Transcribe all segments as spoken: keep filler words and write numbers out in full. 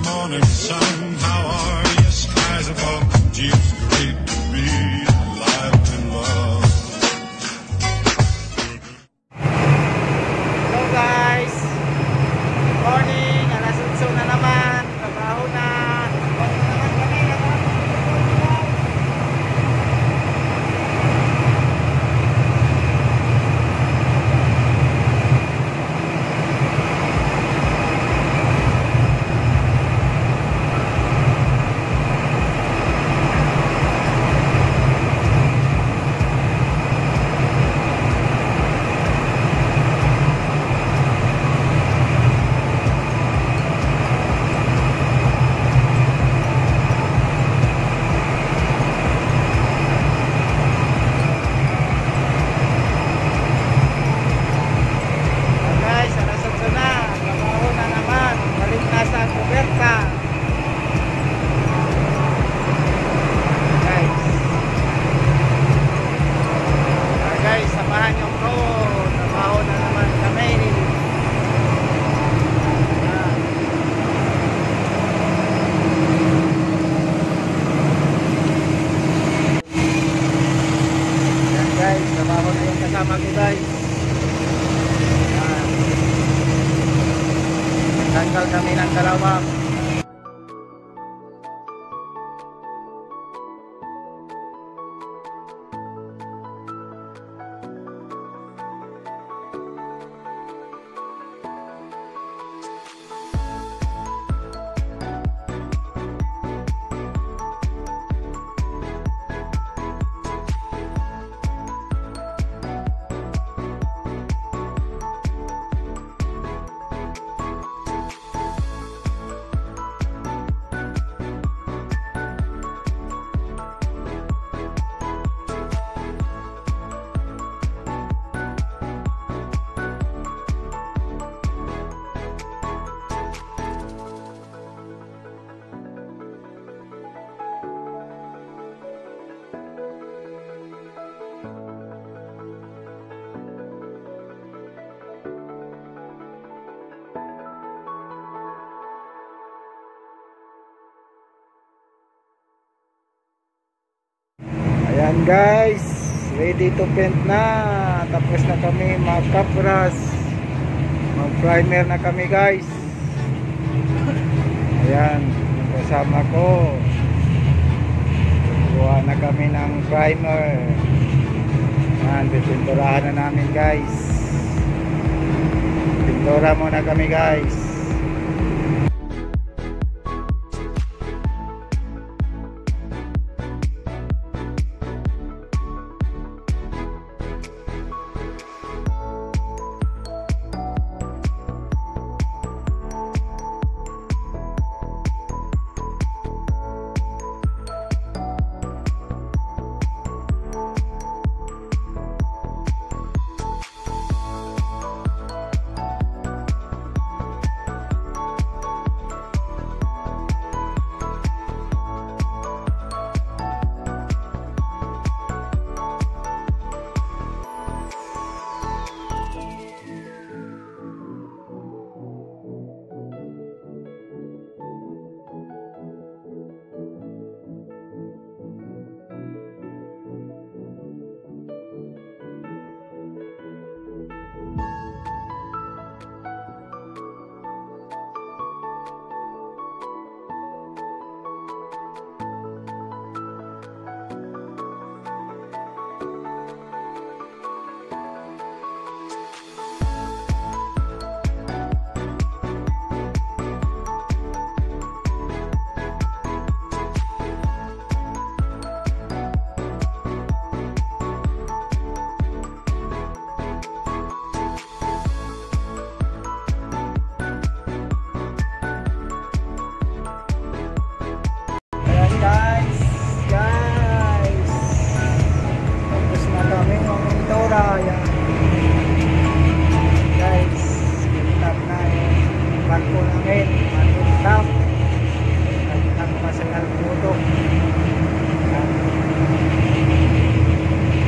morning sun, how are you, skies above? Gee, it's great to be alive and love. Hello guys, good morning, alas otso na naman, trabaho na. Trabaho na yung kasama ko guys. Tanggal kami ng kalawang. Ayan guys, ready to paint na. Tapos na kami mag-kapras, mag-primer na kami guys. Ayan, kasama ko, kuha na kami ng primer. Ayan, pipinturahan na namin guys. Pintura muna kami guys.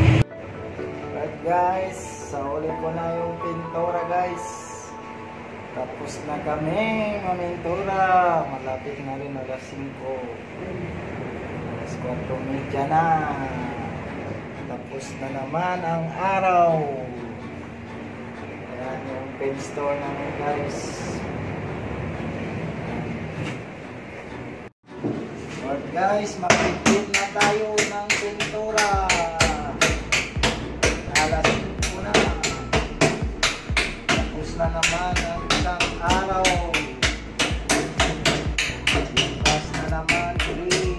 Guys, sa ulit ko na yung pintura guys. Tapos na kami mamintura. Malapit na rin alas singko. Alas kwatro media na. Tapos na naman ang araw. Ayan yung pen store namin guys. Alright guys, makikip na tayo ng pintura. Alas singko na. Tapos na naman ang isang araw. Bukas na naman ulit.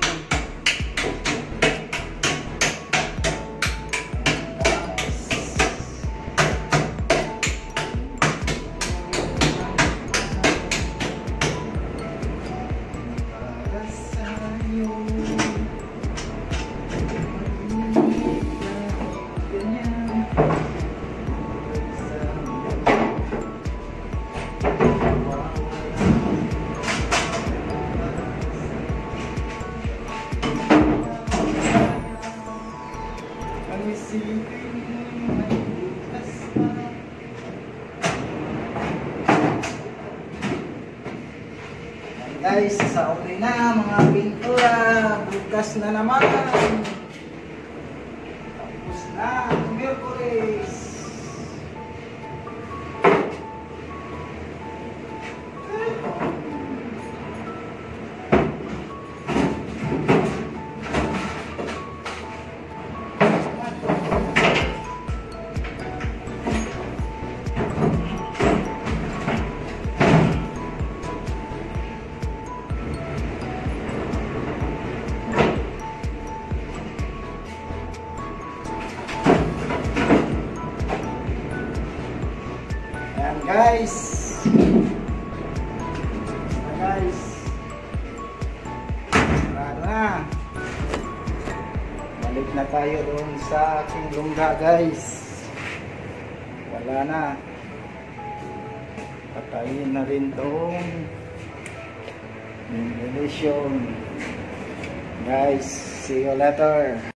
Guys, sa uli na mga pintura, bukas na naman. Tapos na, Merkulis. Guys, na guys, sarado na. Balik na tayo doon sa aking lungga guys. Wala na. Patayin na rin doon ventilation. Guys, see you later.